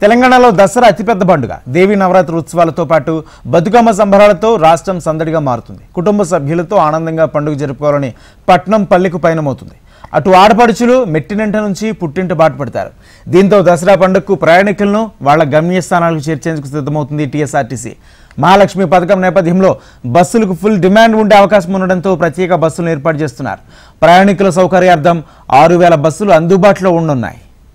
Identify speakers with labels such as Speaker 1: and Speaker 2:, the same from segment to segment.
Speaker 1: తెలంగాణలో దసరా అతిపెద్ద పండుగ. దేవి నవరాత్రి ఉత్సవాలతో పాటు బతుకమ్మ సంబరాలతో రాష్ట్రం సందడిగా మారుతుంది. కుటుంబ సభ్యులతో ఆనందంగా పండుగ జరుపుకోవాలని పట్నం పల్లెకు పయనమవుతుంది. అటు ఆడపడుచులు మెట్టినింట నుంచి పుట్టింట బాట పడతారు. దీంతో దసరా పండుగకు ప్రయాణికులను వాళ్ల గమ్యస్థానాలకు చేర్చేందుకు సిద్ధమవుతుంది టీఎస్ఆర్టీసీ. మహాలక్ష్మి పథకం నేపథ్యంలో బస్సులకు ఫుల్ డిమాండ్ ఉండే అవకాశం ఉండడంతో ప్రత్యేక బస్సులను ఏర్పాటు చేస్తున్నారు. ప్రయాణికుల సౌకర్యార్థం 6000 బస్సులు అందుబాటులో ఉండనున్నాయి.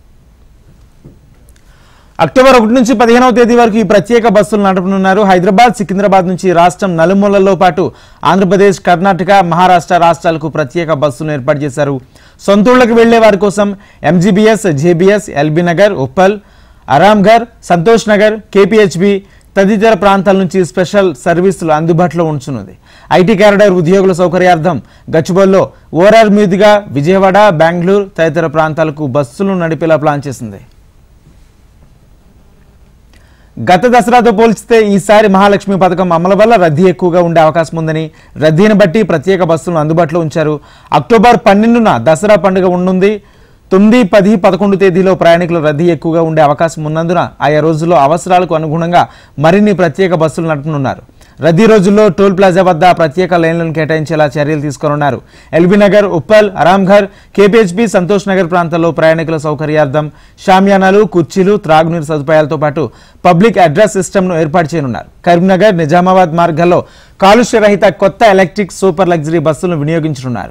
Speaker 1: అక్టోబర్ 1 నుంచి 15వ తేదీ వరకు ఈ ప్రత్యేక బస్సులు నడపనున్నారు. హైదరాబాద్, సికింద్రాబాద్ నుంచి రాష్ట్రం నలుమూలల్లో పాటు ఆంధ్రప్రదేశ్, కర్ణాటక, మహారాష్ట్ర రాష్ట్రాలకు ప్రత్యేక బస్సులను ఏర్పాటు చేశారు. సొంతూళ్లకు వెళ్లే వారి కోసం MGBS, JBS, LB Nagar, Uppal, Aramghar, Santosh Nagar, KPHB తదితర ప్రాంతాల నుంచి స్పెషల్ సర్వీసులు అందుబాటులో ఉంచున్నది. ఐటీ కారిడార్ ఉద్యోగుల సౌకర్యార్థం గచ్చిబౌలిలో ఓఆర్ఆర్ మీదుగా విజయవాడ, బెంగళూరు తదితర ప్రాంతాలకు బస్సులు నడిపేలా ప్లాన్ చేసింది. గత దసరాతో పోల్చితే ఈసారి మహాలక్ష్మి పథకం అమలు వల్ల రద్దీ ఎక్కువగా ఉండే అవకాశం ఉందని, రద్దీని బట్టి ప్రత్యేక బస్సులను అందుబాటులో ఉంచారు. అక్టోబర్ 12న దసరా పండుగ ఉండనుంది. 9, 10, 11 తేదీలో ప్రయాణికుల రద్దీ ఎక్కువగా ఉండే అవకాశం ఉన్నందున ఆయా రోజుల్లో అవసరాలకు అనుగుణంగా మరిన్ని ప్రత్యేక బస్సులు నడపనున్నారు. రద్దీ రోజుల్లో టోల్ ప్లాజా వద్ద ప్రత్యేక లైన్లను కేటాయించేలా చర్యలు తీసుకోనున్నారు. ఎల్బీ నగర్, ఉప్పల్, అరామ్ఘర్, కేపీహెచ్బీ, సంతోష్ నగర్ ప్రాంతాల్లో ప్రయాణికుల సౌకర్యార్థం షామియానాలు, కుర్చీలు, త్రాగునీరు సదుపాయాలతో పాటు పబ్లిక్ అడ్రస్ సిస్టమ్ను ఏర్పాటు చేయనున్నారు. కరీంనగర్, నిజామాబాద్ మార్గాల్లో కాలుష్య రహిత కొత్త ఎలక్ట్రిక్ సూపర్ లగ్జరీ బస్సులను వినియోగించనున్నారు.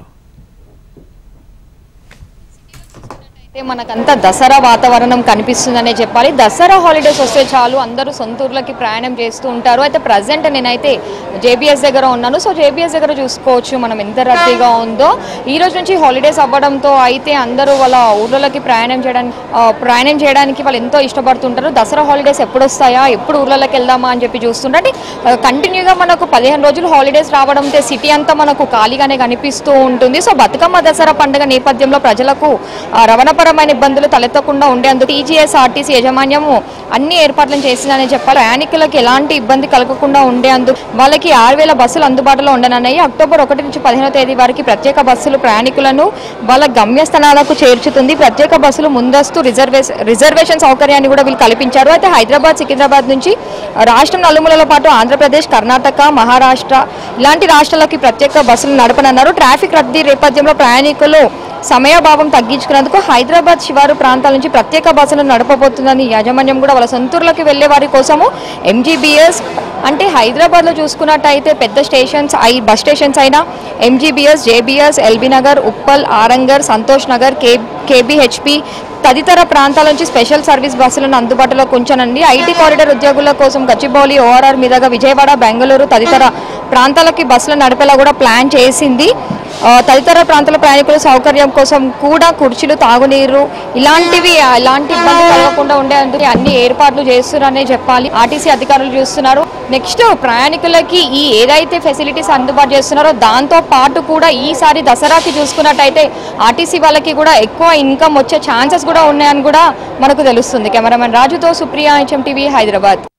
Speaker 2: మనకంతా దసరా వాతావరణం కనిపిస్తుందనే చెప్పాలి. దసరా హాలిడేస్ వస్తే చాలు అందరూ సొంతూర్లకి ప్రయాణం చేస్తూ ఉంటారు. అయితే ప్రజెంట్ నేనైతే జేబీఎస్ దగ్గర ఉన్నాను. సో జేబీఎస్ దగ్గర చూసుకోవచ్చు మనం ఎంత రద్దీగా ఉందో. ఈ రోజు నుంచి హాలిడేస్ అవ్వడంతో అయితే అందరూ వాళ్ళ ఊర్లలోకి ప్రయాణం చేయడానికి వాళ్ళు ఎంతో ఇష్టపడుతుంటారు. దసరా హాలిడేస్ ఎప్పుడు వస్తాయా, ఎప్పుడు ఊర్లలోకి వెళ్దామా అని చెప్పి చూస్తుంటే కంటిన్యూగా మనకు 15 రోజులు హాలిడేస్ రావడంతో సిటీ అంతా మనకు ఖాళీగానే కనిపిస్తూ ఉంటుంది. సో బతుకమ్మ దసరా పండుగ నేపథ్యంలో ప్రజలకు రవాణా ఇబ్బందులు తలెత్తకుండా ఉండేందుకు టీజీఎస్ఆర్టీసీ యాజమాన్యము అన్ని ఏర్పాట్లను చేసిందని చెప్పాలి. ప్రయాణికులకు ఎలాంటి ఇబ్బంది కలగకుండా ఉండేందుకు వాళ్ళకి 6000 బస్సులు అందుబాటులో ఉండనున్నాయి. అక్టోబర్ 1 నుంచి 15వ తేదీ వరకు ప్రత్యేక బస్సులు ప్రయాణికులను వాళ్ళ గమ్యస్థానాలకు చేర్చుతుంది. ప్రత్యేక బస్సులు ముందస్తు రిజర్వేషన్ సౌకర్యాన్ని కూడా వీళ్ళు కల్పించారు. అయితే హైదరాబాద్, సికింద్రాబాద్ నుంచి రాష్ట్రం నలుమూలతో పాటు ఆంధ్రప్రదేశ్, కర్ణాటక, మహారాష్ట్ర ఇలాంటి రాష్ట్రాలకి ప్రత్యేక బస్సులు నడపనున్నారు. ట్రాఫిక్ రద్దీ నేపథ్యంలో ప్రయాణికులు సమయభావం తగ్గించుకునేందుకు హైదరాబాద్ శివారు ప్రాంతాల నుంచి ప్రత్యేక బస్సులను నడపబోతుందని యాజమాన్యం కూడా వాళ్ళ సొంతూరులకు వెళ్లే వారి కోసము ఎంజీబీఎస్ అంటే హైదరాబాద్లో చూసుకున్నట్టయితే పెద్ద స్టేషన్స్ బస్ స్టేషన్స్ అయినా MGBS, JBS, LB Nagar, Uppal, Aramghar, Santosh Nagar, KBHP తదితర ప్రాంతాల నుంచి స్పెషల్ సర్వీస్ బస్సులను అందుబాటులోకి ఉంచనండి. ఐటీ కారిడార్ ఉద్యోగుల కోసం గచ్చిబౌలి, ఓఆర్ఆర్ మీదుగా విజయవాడ, బెంగళూరు తదితర ప్రాంతాలకి బస్సులు నడిపేలా కూడా ప్లాన్ చేసింది. తదితర ప్రాంతాల ప్రయాణికుల సౌకర్యం కోసం కూడా కుర్చీలు, తాగునీరు ఎలాంటి ఇబ్బంది కలగకుండా ఉండేందుకు అన్ని ఏర్పాట్లు చేస్తున్నారనే చెప్పాలి. ఆర్టీసీ అధికారులు చూస్తున్నారు. నెక్స్ట్ ప్రయాణికులకి ఏదైతే ఫెసిలిటీస్ అందుబాటు చేస్తున్నారో దాంతో పాటు కూడా ఈసారి దసరాకి చూసుకున్నట్టయితే ఆర్టీసీ వాళ్ళకి కూడా ఎక్కువ ఇన్కమ్ వచ్చే ఛాన్సెస్ కూడా ఉన్నాయని కూడా మనకు తెలుస్తుంది. కెమెరామెన్ రాజుతో సుప్రియ, HMTV, హైదరాబాద్.